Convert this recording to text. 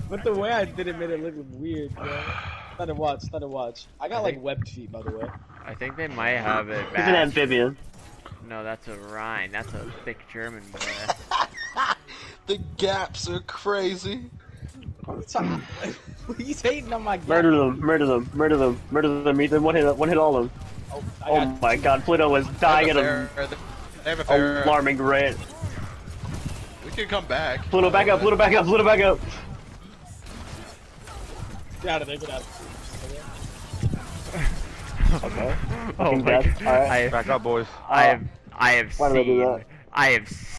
But the way I did it made it look weird, bro. Start to watch. I got like webbed feet, by the way. I think they might have it He's back. an amphibian. No, that's a Rhine. That's a thick German boy. The gaps are crazy. He's hating on my game. Murder them, murder them, murder them, murder them, Ethan. One hit all of them. Oh my god, Pluto was dying at a They have a fair. alarming rate. We can come back. Pluto back up, Pluto back up, Pluto back up. Get out of there, get out of Okay. Oh my dead. god. Alright. Back up, boys. I have Why did I do seen. that? I have